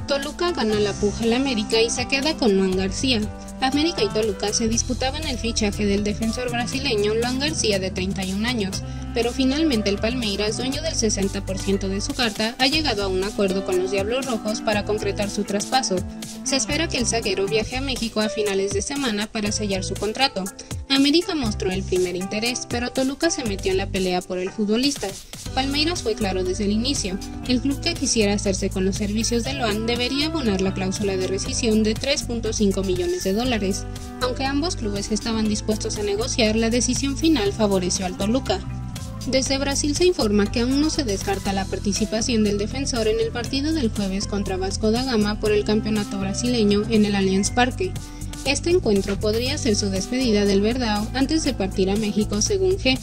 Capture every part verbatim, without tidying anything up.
Toluca gana la puja al América y se queda con Luan García. América y Toluca se disputaban el fichaje del defensor brasileño Luan García de treinta y un años, pero finalmente el Palmeiras, dueño del sesenta por ciento de su carta, ha llegado a un acuerdo con los Diablos Rojos para concretar su traspaso. Se espera que el zaguero viaje a México a finales de semana para sellar su contrato. América mostró el primer interés, pero Toluca se metió en la pelea por el futbolista. Palmeiras fue claro desde el inicio: el club que quisiera hacerse con los servicios de Luan debería abonar la cláusula de rescisión de tres punto cinco millones de dólares. Aunque ambos clubes estaban dispuestos a negociar, la decisión final favoreció al Toluca. Desde Brasil se informa que aún no se descarta la participación del defensor en el partido del jueves contra Vasco da Gama por el campeonato brasileño en el Allianz Parque. Este encuentro podría ser su despedida del Verdão antes de partir a México, según G.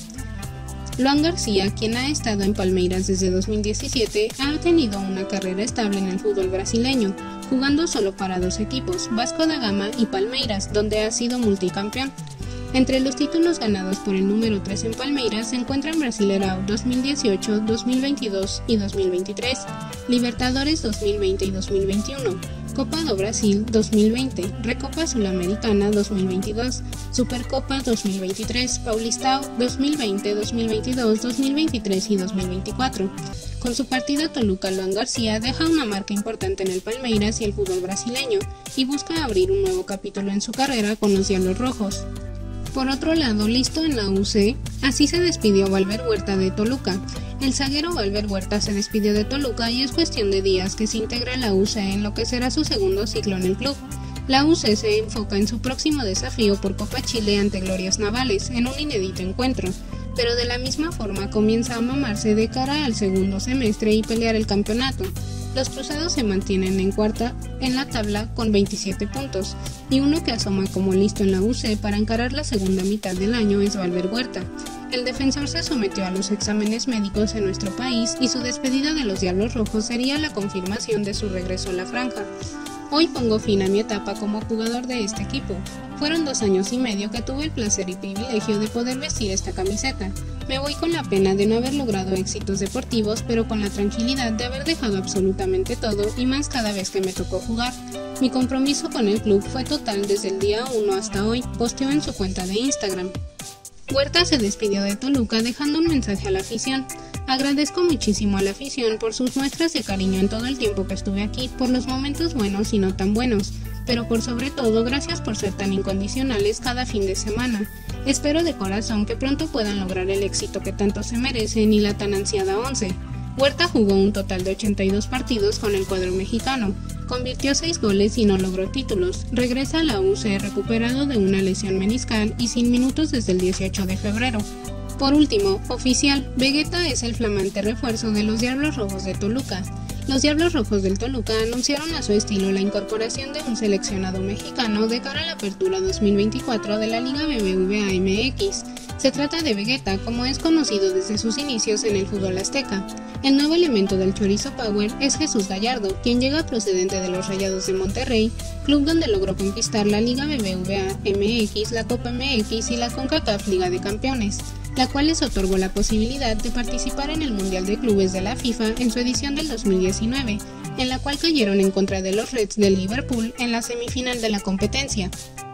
Luan García, quien ha estado en Palmeiras desde dos mil diecisiete, ha tenido una carrera estable en el fútbol brasileño, jugando solo para dos equipos, Vasco da Gama y Palmeiras, donde ha sido multicampeón. Entre los títulos ganados por el número tres en Palmeiras se encuentran Brasileirão dos mil dieciocho, dos mil veintidós y dos mil veintitrés, Libertadores dos mil veinte y dos mil veintiuno, Copa do Brasil dos mil veinte, Recopa Sul-Americana dos mil veintidós, Supercopa dos mil veintitrés, Paulistão dos mil veinte, dos mil veintidós, dos mil veintitrés y dos mil veinticuatro. Con su partida a Toluca, Luan García deja una marca importante en el Palmeiras y el fútbol brasileño, y busca abrir un nuevo capítulo en su carrera con los Diablos Rojos. Por otro lado, listo en la U C, así se despidió Valver Huerta de Toluca. El zaguero Valver Huerta se despidió de Toluca y es cuestión de días que se integra a la U C en lo que será su segundo ciclo en el club. La U C se enfoca en su próximo desafío por Copa Chile ante Glorias Navales, en un inédito encuentro, pero de la misma forma comienza a mamarse de cara al segundo semestre y pelear el campeonato. Los cruzados se mantienen en cuarta en la tabla con veintisiete puntos, y uno que asoma como listo en la U C para encarar la segunda mitad del año es Valver Huerta. El defensor se sometió a los exámenes médicos en nuestro país y su despedida de los Diablos Rojos sería la confirmación de su regreso a la franja. Hoy pongo fin a mi etapa como jugador de este equipo. Fueron dos años y medio que tuve el placer y privilegio de poder vestir esta camiseta. Me voy con la pena de no haber logrado éxitos deportivos, pero con la tranquilidad de haber dejado absolutamente todo y más cada vez que me tocó jugar. Mi compromiso con el club fue total desde el día uno hasta hoy, posteó en su cuenta de Instagram. Huerta se despidió de Toluca dejando un mensaje a la afición. Agradezco muchísimo a la afición por sus muestras de cariño en todo el tiempo que estuve aquí, por los momentos buenos y no tan buenos, pero por sobre todo gracias por ser tan incondicionales cada fin de semana. Espero de corazón que pronto puedan lograr el éxito que tanto se merecen y la tan ansiada once. Huerta jugó un total de ochenta y dos partidos con el cuadro mexicano, convirtió seis goles y no logró títulos. Regresa a la U C recuperado de una lesión meniscal y sin minutos desde el dieciocho de febrero. Por último, oficial, Vegeta es el flamante refuerzo de los Diablos Rojos de Toluca. Los Diablos Rojos del Toluca anunciaron a su estilo la incorporación de un seleccionado mexicano de cara a la apertura dos mil veinticuatro de la Liga B B V A M X. Se trata de Vegeta, como es conocido desde sus inicios en el fútbol azteca. El nuevo elemento del Chorizo Power es Jesús Gallardo, quien llega procedente de los Rayados de Monterrey, club donde logró conquistar la Liga B B V A M X, la Copa M X y la CONCACAF Liga de Campeones, la cual les otorgó la posibilidad de participar en el Mundial de Clubes de la FIFA en su edición del dos mil diecinueve, en la cual cayeron en contra de los Reds de Liverpool en la semifinal de la competencia.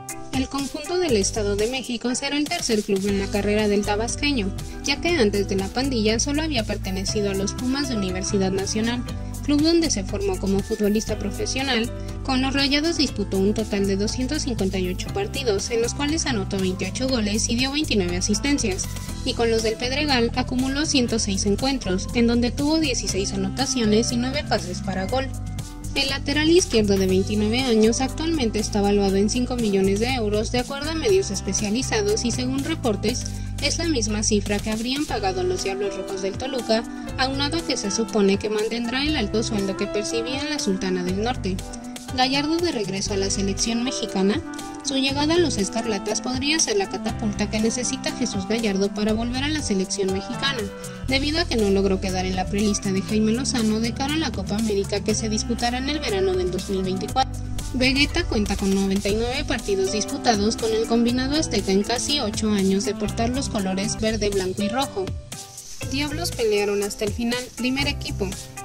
El conjunto del Estado de México será el tercer club en la carrera del tabasqueño, ya que antes de la pandilla solo había pertenecido a los Pumas de Universidad Nacional, club donde se formó como futbolista profesional. Con los Rayados disputó un total de doscientos cincuenta y ocho partidos, en los cuales anotó veintiocho goles y dio veintinueve asistencias, y con los del Pedregal acumuló ciento seis encuentros, en donde tuvo dieciséis anotaciones y nueve pases para gol. El lateral izquierdo de veintinueve años actualmente está valuado en cinco millones de euros de acuerdo a medios especializados y según reportes, es la misma cifra que habrían pagado los Diablos Rojos del Toluca, aunado a que se supone que mantendrá el alto sueldo que percibía en la Sultana del Norte. Gallardo de regreso a la selección mexicana, su llegada a los Escarlatas podría ser la catapulta que necesita Jesús Gallardo para volver a la selección mexicana, debido a que no logró quedar en la prelista de Jaime Lozano de cara a la Copa América que se disputará en el verano del dos mil veinticuatro. Vegeta cuenta con noventa y nueve partidos disputados con el combinado azteca en casi ocho años de portar los colores verde, blanco y rojo. Diablos pelearon hasta el final, primer equipo.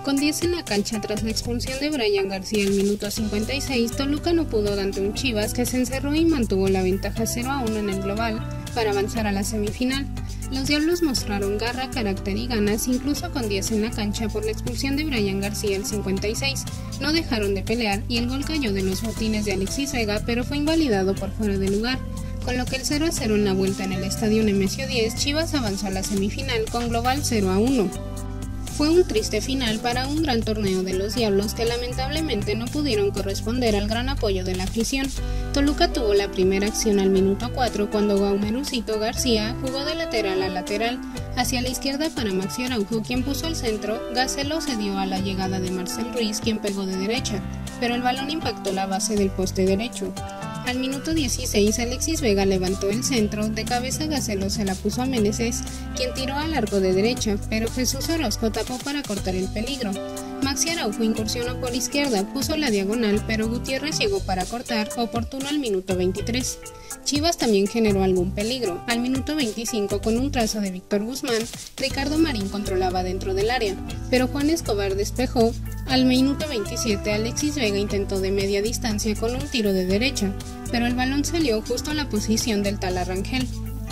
Con diez en la cancha tras la expulsión de Brian García al minuto cincuenta y seis, Toluca no pudo ante un Chivas que se encerró y mantuvo la ventaja cero a uno en el global para avanzar a la semifinal. Los Diablos mostraron garra, carácter y ganas, incluso con diez en la cancha por la expulsión de Brian García al cincuenta y seis. No dejaron de pelear y el gol cayó de los botines de Alexis Vega, pero fue invalidado por fuera de lugar, con lo que el cero a cero en la vuelta en el estadio Nemesio diez, Chivas avanzó a la semifinal con global cero a uno. Fue un triste final para un gran torneo de los Diablos que lamentablemente no pudieron corresponder al gran apoyo de la afición. Toluca tuvo la primera acción al minuto cuatro cuando Guaumerucito García jugó de lateral a lateral hacia la izquierda para Maxi Araujo, quien puso el centro. Gacelo se dio a la llegada de Marcel Ruiz, quien pegó de derecha, pero el balón impactó la base del poste derecho. Al minuto dieciséis, Alexis Vega levantó el centro, de cabeza Gacelo se la puso a Meneses, quien tiró al arco de derecha, pero Jesús Orozco tapó para cortar el peligro. Maxi Araujo incursionó por izquierda, puso la diagonal, pero Gutiérrez llegó para cortar, oportuno al minuto veintitrés. Chivas también generó algún peligro. Al minuto veinticinco, con un trazo de Víctor Guzmán, Ricardo Marín controlaba dentro del área, pero Juan Escobar despejó. Al minuto veintisiete, Alexis Vega intentó de media distancia con un tiro de derecha, pero el balón salió justo a la posición del Tala Rangel.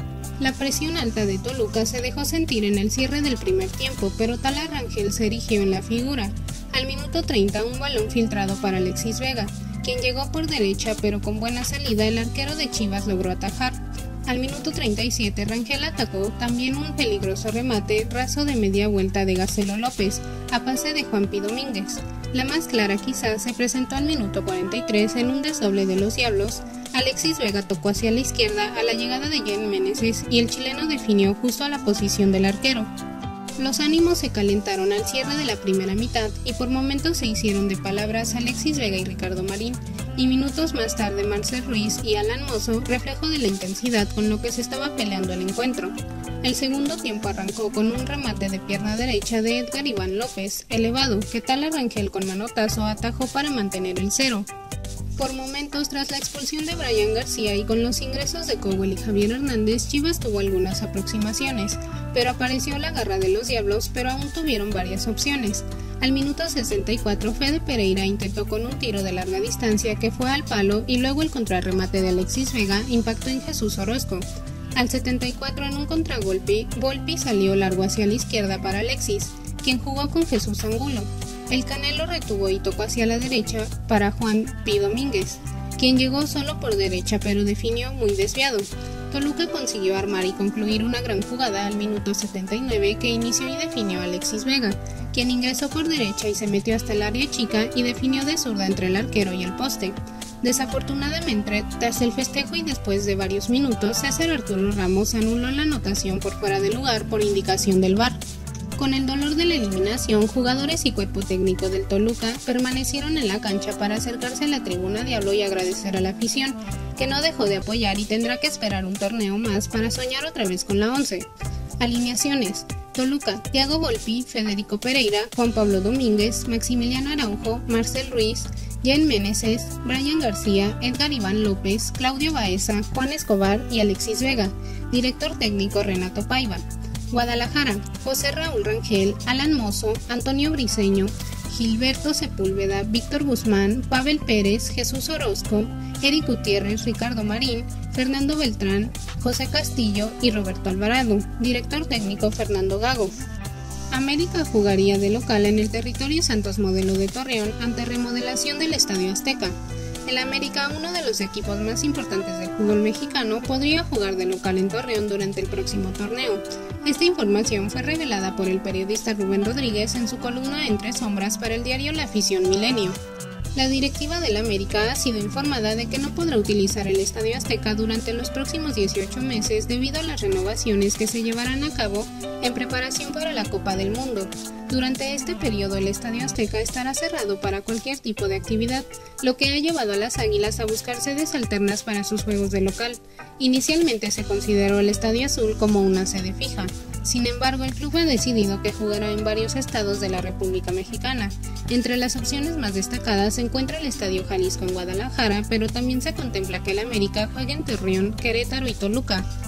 La presión alta de Toluca se dejó sentir en el cierre del primer tiempo, pero Tala Rangel se erigió en la figura. Al minuto treinta, un balón filtrado para Alexis Vega, quien llegó por derecha, pero con buena salida el arquero de Chivas logró atajar. Al minuto treinta y siete, Rangel atacó también un peligroso remate raso de media vuelta de Gacelo López a pase de Juanpi Domínguez. La más clara quizás se presentó al minuto cuarenta y tres en un desdoble de los Diablos. Alexis Vega tocó hacia la izquierda a la llegada de Jen Meneses y el chileno definió justo a la posición del arquero. Los ánimos se calentaron al cierre de la primera mitad y por momentos se hicieron de palabras Alexis Vega y Ricardo Marín, y minutos más tarde Marcel Ruiz y Alan Mozo, reflejo de la intensidad con lo que se estaba peleando el encuentro. El segundo tiempo arrancó con un remate de pierna derecha de Edgar Iván López, elevado, que Tala Rangel con manotazo atajó para mantener el cero. Por momentos, tras la expulsión de Brian García y con los ingresos de Cowell y Javier Hernández, Chivas tuvo algunas aproximaciones, pero apareció la garra de los Diablos, pero aún tuvieron varias opciones. Al minuto sesenta y cuatro, Fede Pereira intentó con un tiro de larga distancia que fue al palo y luego el contrarremate de Alexis Vega impactó en Jesús Orozco. Al setenta y cuatro, en un contragolpe, Volpi salió largo hacia la izquierda para Alexis, quien jugó con Jesús Angulo. El Canelo retuvo y tocó hacia la derecha para Juan P. Domínguez, quien llegó solo por derecha pero definió muy desviado. Toluca consiguió armar y concluir una gran jugada al minuto setenta y nueve que inició y definió Alexis Vega, quien ingresó por derecha y se metió hasta el área chica y definió de zurda entre el arquero y el poste. Desafortunadamente, tras el festejo y después de varios minutos, César Arturo Ramos anuló la anotación por fuera de lugar por indicación del V A R. Con el dolor de la eliminación, jugadores y cuerpo técnico del Toluca permanecieron en la cancha para acercarse a la tribuna Diablo y agradecer a la afición, que no dejó de apoyar y tendrá que esperar un torneo más para soñar otra vez con la once. Alineaciones: Toluca, Thiago Volpi, Federico Pereira, Juan Pablo Domínguez, Maximiliano Araujo, Marcel Ruiz, Jen Meneses, Brian García, Edgar Iván López, Claudio Baeza, Juan Escobar y Alexis Vega. Director técnico Renato Paiva. Guadalajara, José Raúl Rangel, Alan Mozo, Antonio Briceño, Gilberto Sepúlveda, Víctor Guzmán, Pavel Pérez, Jesús Orozco, Eric Gutiérrez, Ricardo Marín, Fernando Beltrán, José Castillo y Roberto Alvarado. Director técnico Fernando Gago. América jugaría de local en el territorio Santos Modelo de Torreón ante remodelación del Estadio Azteca. El América, uno de los equipos más importantes del fútbol mexicano, podría jugar de local en Torreón durante el próximo torneo. Esta información fue revelada por el periodista Rubén Rodríguez en su columna Entre Sombras para el diario La Afición Milenio. La directiva del América ha sido informada de que no podrá utilizar el Estadio Azteca durante los próximos dieciocho meses debido a las renovaciones que se llevarán a cabo en preparación para la Copa del Mundo. Durante este periodo el Estadio Azteca estará cerrado para cualquier tipo de actividad, lo que ha llevado a las Águilas a buscar sedes alternas para sus juegos de local. Inicialmente se consideró el Estadio Azul como una sede fija. Sin embargo, el club ha decidido que jugará en varios estados de la República Mexicana. Entre las opciones más destacadas se encuentra el Estadio Jalisco en Guadalajara, pero también se contempla que el América juegue en Torreón, Querétaro y Toluca.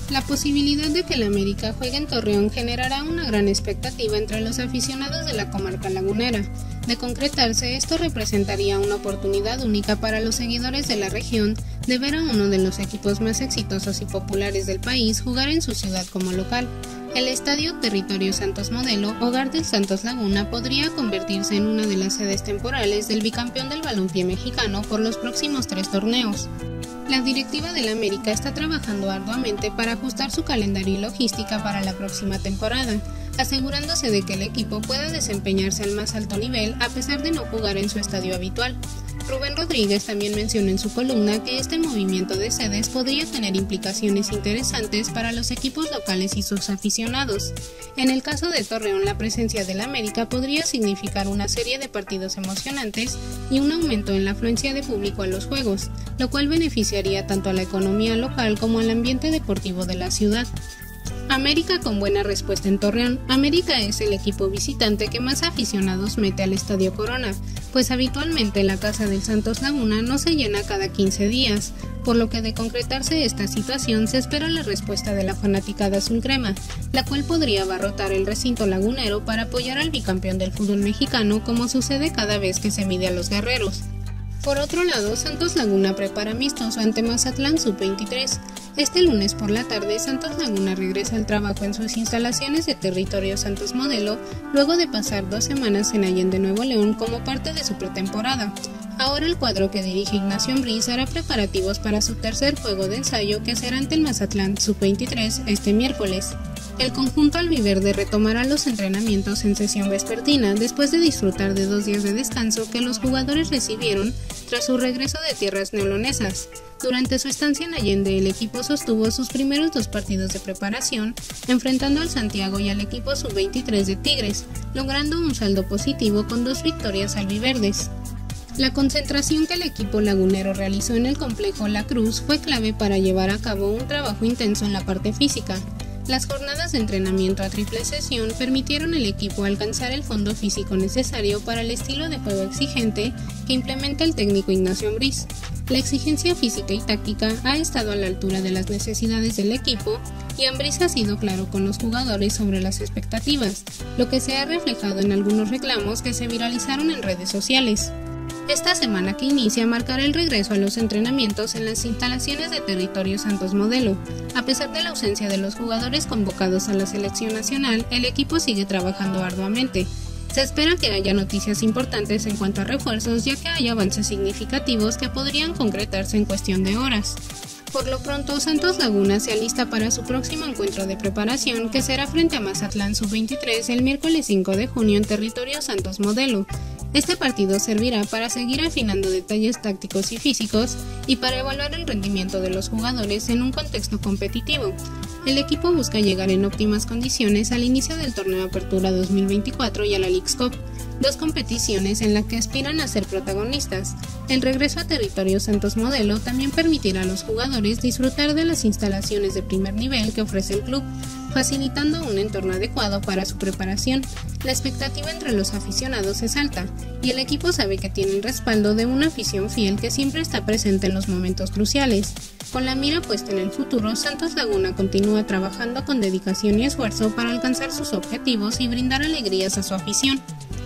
La posibilidad de que el América juegue en Torreón generará una gran expectativa entre los aficionados de la comarca lagunera. De concretarse, esto representaría una oportunidad única para los seguidores de la región de ver a uno de los equipos más exitosos y populares del país jugar en su ciudad como local. El Estadio Territorio Santos Modelo, hogar del Santos Laguna, podría convertirse en una de las sedes temporales del bicampeón del balompié mexicano por los próximos tres torneos. La directiva del América está trabajando arduamente para ajustar su calendario y logística para la próxima temporada, asegurándose de que el equipo pueda desempeñarse al más alto nivel a pesar de no jugar en su estadio habitual. Rubén Rodríguez también mencionó en su columna que este movimiento de sedes podría tener implicaciones interesantes para los equipos locales y sus aficionados. En el caso de Torreón, la presencia del América podría significar una serie de partidos emocionantes y un aumento en la afluencia de público a los juegos, lo cual beneficiaría tanto a la economía local como al ambiente deportivo de la ciudad. América con buena respuesta en Torreón. América es el equipo visitante que más aficionados mete al Estadio Corona, pues habitualmente la casa del Santos Laguna no se llena cada quince días, por lo que de concretarse esta situación se espera la respuesta de la fanaticada azulcrema, la cual podría abarrotar el recinto lagunero para apoyar al bicampeón del fútbol mexicano, como sucede cada vez que se mide a los guerreros. Por otro lado, Santos Laguna prepara amistoso ante Mazatlán sub veintitrés. Este lunes por la tarde, Santos Laguna regresa al trabajo en sus instalaciones de Territorio Santos Modelo, luego de pasar dos semanas en Allende, Nuevo León, como parte de su pretemporada. Ahora el cuadro que dirige Ignacio Ambriz hará preparativos para su tercer juego de ensayo, que será ante el Mazatlán sub veintitrés este miércoles. El conjunto albiverde retomará los entrenamientos en sesión vespertina después de disfrutar de dos días de descanso que los jugadores recibieron tras su regreso de tierras neolonesas. Durante su estancia en Allende, el equipo sostuvo sus primeros dos partidos de preparación, enfrentando al Santiago y al equipo sub veintitrés de Tigres, logrando un saldo positivo con dos victorias albiverdes. La concentración que el equipo lagunero realizó en el complejo La Cruz fue clave para llevar a cabo un trabajo intenso en la parte física. Las jornadas de entrenamiento a triple sesión permitieron al equipo alcanzar el fondo físico necesario para el estilo de juego exigente que implementa el técnico Ignacio Ambriz. La exigencia física y táctica ha estado a la altura de las necesidades del equipo y Ambriz ha sido claro con los jugadores sobre las expectativas, lo que se ha reflejado en algunos reclamos que se viralizaron en redes sociales. Esta semana que inicia marcará el regreso a los entrenamientos en las instalaciones de Territorio Santos Modelo. A pesar de la ausencia de los jugadores convocados a la selección nacional, el equipo sigue trabajando arduamente. Se espera que haya noticias importantes en cuanto a refuerzos, ya que hay avances significativos que podrían concretarse en cuestión de horas. Por lo pronto, Santos Laguna se alista para su próximo encuentro de preparación, que será frente a Mazatlán sub veintitrés el miércoles cinco de junio en Territorio Santos Modelo. Este partido servirá para seguir afinando detalles tácticos y físicos y para evaluar el rendimiento de los jugadores en un contexto competitivo. El equipo busca llegar en óptimas condiciones al inicio del torneo Apertura dos mil veinticuatro y a la Leagues Cup, dos competiciones en las que aspiran a ser protagonistas. El regreso a Territorio Santos Modelo también permitirá a los jugadores disfrutar de las instalaciones de primer nivel que ofrece el club, facilitando un entorno adecuado para su preparación. La expectativa entre los aficionados es alta, y el equipo sabe que tiene el respaldo de una afición fiel que siempre está presente en los momentos cruciales. Con la mira puesta en el futuro, Santos Laguna continúa trabajando con dedicación y esfuerzo para alcanzar sus objetivos y brindar alegrías a su afición.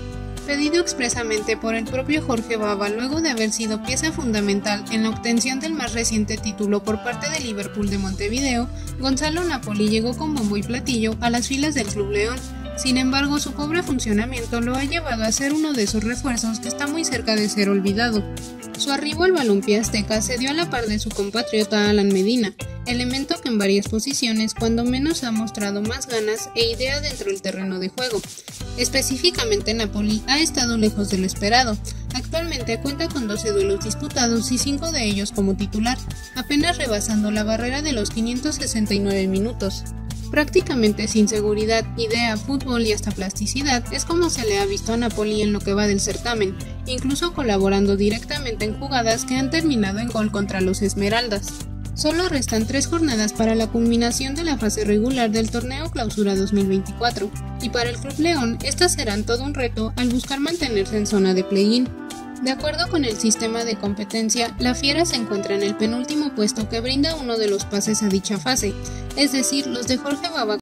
Pedido expresamente por el propio Jorge Baba luego de haber sido pieza fundamental en la obtención del más reciente título por parte del Liverpool de Montevideo, Gonzalo Napoli llegó con bombo y platillo a las filas del Club León. Sin embargo, su pobre funcionamiento lo ha llevado a ser uno de sus refuerzos que está muy cerca de ser olvidado. Su arribo al balompié azteca se dio a la par de su compatriota Alan Medina, elemento que en varias posiciones cuando menos ha mostrado más ganas e idea dentro del terreno de juego. Específicamente, Napoli ha estado lejos de lo esperado. Actualmente cuenta con doce duelos disputados y cinco de ellos como titular, apenas rebasando la barrera de los quinientos sesenta y nueve minutos. Prácticamente sin seguridad, idea, fútbol y hasta plasticidad es como se le ha visto a Napoli en lo que va del certamen, incluso colaborando directamente en jugadas que han terminado en gol contra los Esmeraldas. Solo restan tres jornadas para la culminación de la fase regular del torneo Clausura dos mil veinticuatro, y para el Club León estas serán todo un reto al buscar mantenerse en zona de play-in. De acuerdo con el sistema de competencia, la Fiera se encuentra en el penúltimo puesto que brinda uno de los pases a dicha fase, es decir, los de Jorge Baba